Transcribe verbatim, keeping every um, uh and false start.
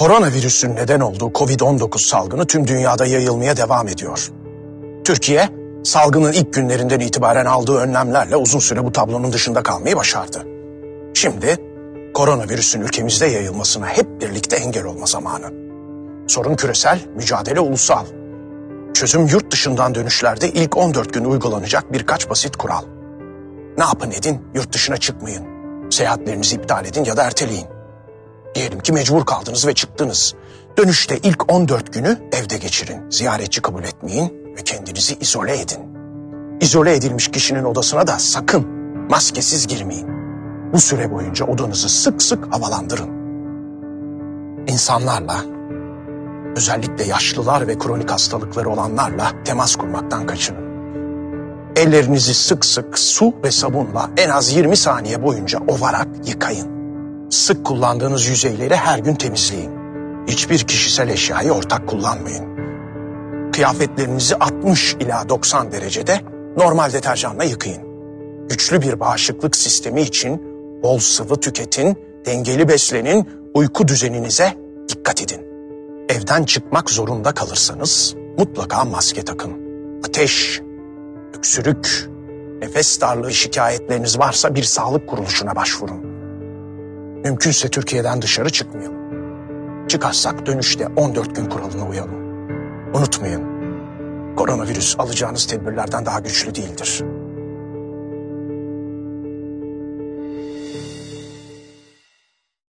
Koronavirüsün neden olduğu kovid on dokuz salgını tüm dünyada yayılmaya devam ediyor. Türkiye, salgının ilk günlerinden itibaren aldığı önlemlerle uzun süre bu tablonun dışında kalmayı başardı. Şimdi koronavirüsün ülkemizde yayılmasına hep birlikte engel olma zamanı. Sorun küresel, mücadele ulusal. Çözüm yurt dışından dönüşlerde ilk on dört gün uygulanacak birkaç basit kural. Ne yapın edin, yurt dışına çıkmayın. Seyahatlerinizi iptal edin ya da erteleyin. Diyelim ki mecbur kaldınız ve çıktınız. Dönüşte ilk on dört günü evde geçirin. Ziyaretçi kabul etmeyin ve kendinizi izole edin. İzole edilmiş kişinin odasına da sakın maskesiz girmeyin. Bu süre boyunca odanızı sık sık havalandırın. İnsanlarla, özellikle yaşlılar ve kronik hastalıkları olanlarla temas kurmaktan kaçının. Ellerinizi sık sık su ve sabunla en az yirmi saniye boyunca ovarak yıkayın. Sık kullandığınız yüzeyleri her gün temizleyin. Hiçbir kişisel eşyayı ortak kullanmayın. Kıyafetlerinizi altmış ila doksan derecede normal deterjanla yıkayın. Güçlü bir bağışıklık sistemi için bol sıvı tüketin, dengeli beslenin, uyku düzeninize dikkat edin. Evden çıkmak zorunda kalırsanız mutlaka maske takın. Ateş, öksürük, nefes darlığı şikayetleriniz varsa bir sağlık kuruluşuna başvurun. Mümkünse Türkiye'den dışarı çıkmayalım. Çıkarsak dönüşte on dört gün kuralına uyalım. Unutmayın, koronavirüs alacağınız tedbirlerden daha güçlü değildir.